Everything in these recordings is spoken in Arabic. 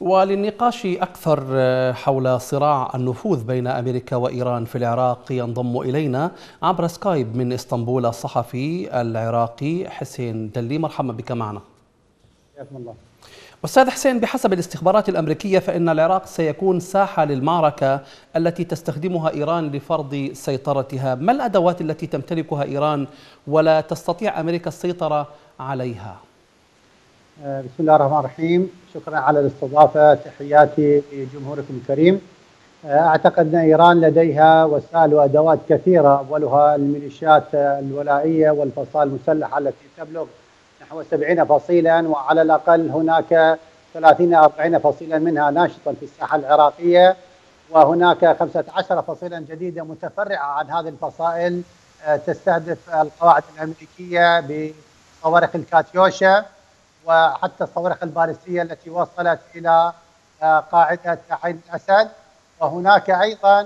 وللنقاش أكثر حول صراع النفوذ بين أمريكا وإيران في العراق ينضم إلينا عبر سكايب من إسطنبول الصحفي العراقي حسين دلي. مرحبا بك معنا. حياكم الله. أستاذ حسين، بحسب الاستخبارات الأمريكية فإن العراق سيكون ساحة للمعركة التي تستخدمها إيران لفرض سيطرتها. ما الأدوات التي تمتلكها إيران ولا تستطيع أمريكا السيطرة عليها؟ بسم الله الرحمن الرحيم. شكرا على الاستضافة، تحياتي لجمهوركم الكريم. أعتقد أن إيران لديها وسائل وأدوات كثيرة، أولها الميليشيات الولائية والفصائل المسلحة التي تبلغ نحو 70 فصيلا، وعلى الأقل هناك 30 40 فصيلا منها ناشطا في الساحة العراقية، وهناك 15 فصيلا جديدة متفرعة عن هذه الفصائل تستهدف القواعد الأمريكية بصواريخ الكاتيوشا وحتى الصواريخ البالستية التي وصلت إلى قاعدة عين الأسد. وهناك أيضا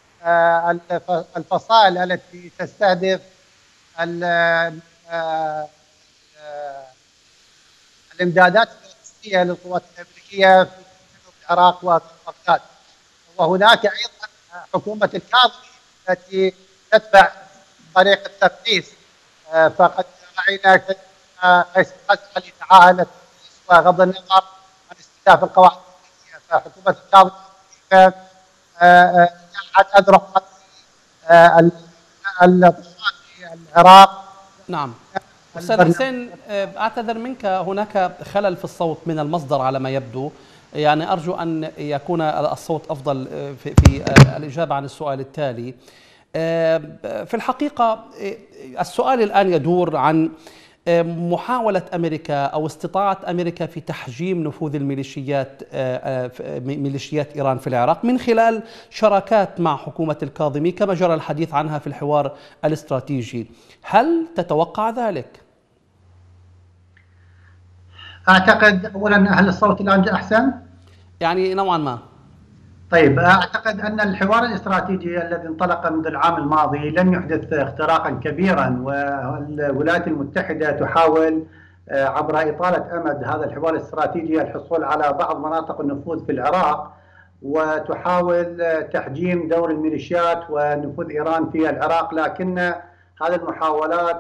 الفصائل التي تستهدف الإمدادات اللوجستية للقوات الأمريكية في جنوب العراق وبغداد. وهناك أيضا حكومة الكاظمي التي تتبع طريق التفتيش، فقد رأينا رئيس الحزب تعاهدت وغض النظر عن استهداف القواعد الأمريكية، فحكومة الكاظمي جعلت أذرع الضباط في العراق. نعم أستاذ حسين، أعتذر منك، هناك خلل في الصوت من المصدر على ما يبدو، يعني أرجو أن يكون الصوت أفضل في الإجابة عن السؤال التالي. في الحقيقة السؤال الآن يدور عن محاولة أمريكا أو استطاعة أمريكا في تحجيم نفوذ ميليشيات إيران في العراق من خلال شراكات مع حكومة الكاظمي كما جرى الحديث عنها في الحوار الاستراتيجي. هل تتوقع ذلك؟ أعتقد أولا هل الصوت الآن أحسن؟ يعني نوعا ما. طيب، أعتقد أن الحوار الاستراتيجي الذي انطلق منذ العام الماضي لم يحدث اختراقا كبيرا، والولايات المتحدة تحاول عبر إطالة أمد هذا الحوار الاستراتيجي الحصول على بعض مناطق النفوذ في العراق، وتحاول تحجيم دور الميليشيات ونفوذ إيران في العراق. لكن هذه المحاولات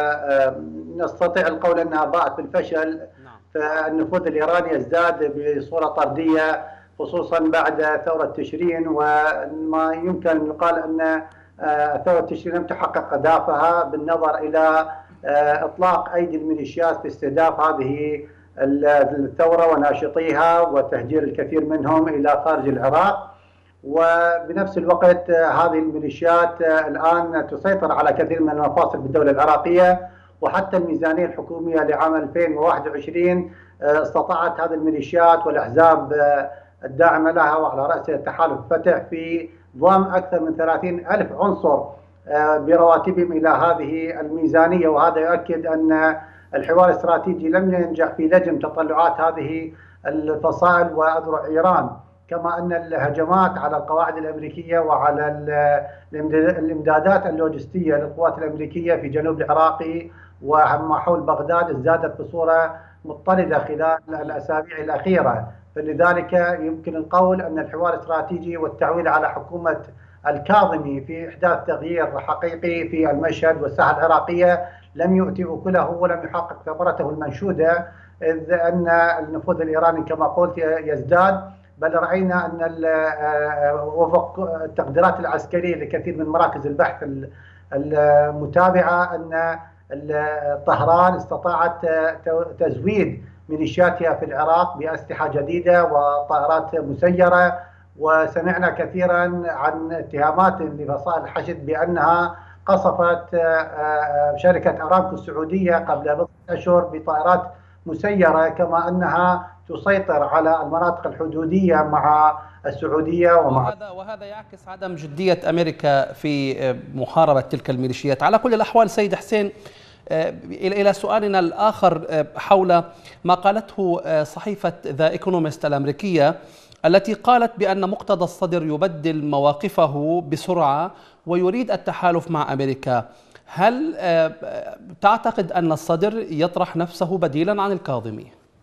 نستطيع القول أنها باءت بالفشل، فالنفوذ الإيراني يزداد بصورة طردية خصوصا بعد ثورة تشرين، وما يمكن أن يقال أن ثورة تشرين لم تحقق أهدافها بالنظر إلى إطلاق أيدي الميليشيات في استهداف هذه الثورة وناشطيها وتهجير الكثير منهم إلى خارج العراق. وبنفس الوقت هذه الميليشيات الآن تسيطر على كثير من المفاصل بالدولة العراقية، وحتى الميزانية الحكومية لعام 2021 استطاعت هذه الميليشيات والأحزاب الداعمة لها وعلى رأسها تحالف فتح في ضم أكثر من 30,000 عنصر برواتبهم إلى هذه الميزانية. وهذا يؤكد أن الحوار الاستراتيجي لم ينجح في لجم تطلعات هذه الفصائل وأذرع إيران، كما أن الهجمات على القواعد الأمريكية وعلى الإمدادات اللوجستية للقوات الأمريكية في جنوب العراق وما حول بغداد ازدادت بصورة مضطردة خلال الأسابيع الأخيرة. فلذلك يمكن القول أن الحوار الاستراتيجي والتعويل على حكومة الكاظمي في إحداث تغيير حقيقي في المشهد والساحة العراقية لم يؤتي أكله ولم يحقق ثمرته المنشودة، إذ أن النفوذ الإيراني كما قلت يزداد. بل رأينا أن وفق التقديرات العسكرية لكثير من مراكز البحث المتابعة أن طهران استطاعت تزويد ميليشياتها في العراق بأسلحة جديدة وطائرات مسيرة، وسمعنا كثيرا عن اتهامات لفصائل الحشد بأنها قصفت شركة أرامكو السعودية قبل بضعة أشهر بطائرات مسيرة، كما أنها تسيطر على المناطق الحدودية مع السعودية وهذا يعكس عدم جدية أمريكا في محاربة تلك الميليشيات. على كل الأحوال سيد حسين، إلى سؤالنا الآخر حول ما قالته صحيفة ذا إيكونومست الأمريكية التي قالت بأن مقتدى الصدر يبدل مواقفه بسرعة ويريد التحالف مع أمريكا. هل تعتقد أن الصدر يطرح نفسه بديلا عن الكاظمي؟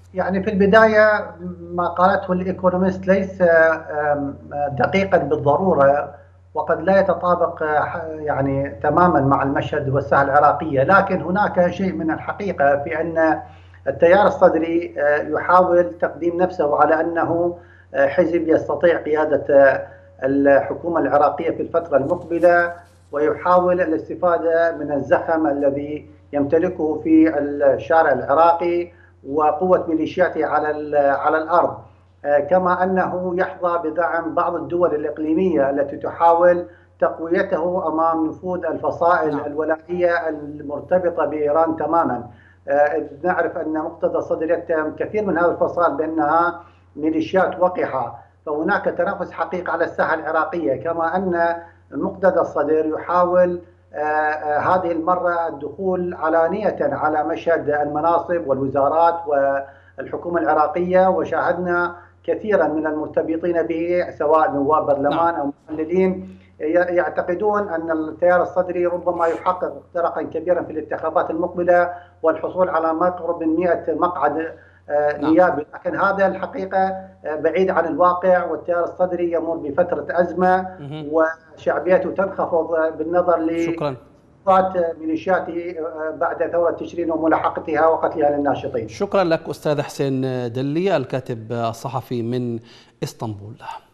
يعني في البداية ما قالته الإيكونومست ليس دقيقا بالضرورة، وقد لا يتطابق يعني تماما مع المشهد والساحة العراقية، لكن هناك شيء من الحقيقة في أن التيار الصدري يحاول تقديم نفسه على أنه حزب يستطيع قيادة الحكومة العراقية في الفترة المقبلة، ويحاول الاستفادة من الزخم الذي يمتلكه في الشارع العراقي وقوة ميليشياته على الأرض، كما أنه يحظى بدعم بعض الدول الإقليمية التي تحاول تقويته أمام نفوذ الفصائل الولائية المرتبطة بإيران تماما. نعرف أن مقتدى الصدر يتهم كثير من هذه الفصائل بأنها ميليشيات وقحة، فهناك تنافس حقيقي على الساحة العراقية، كما أن مقتدى الصدر يحاول هذه المرة الدخول علانية على مشهد المناصب والوزارات والحكومة العراقية، وشاهدنا كثيرا من المرتبطين به سواء نواب برلمان أو محللين يعتقدون أن التيار الصدري ربما يحقق اختراقا كبيرا في الانتخابات المقبلة والحصول على ما يقرب من 100 مقعد نيابي، لكن هذا الحقيقة بعيد عن الواقع، والتيار الصدري يمر بفترة أزمة وشعبيته تنخفض بالنظر لإسقاط ميليشياته بعد ثورة تشرين وملاحقتها وقتلها للناشطين. شكرا لك أستاذ حسين دلي، الكاتب الصحفي من إسطنبول.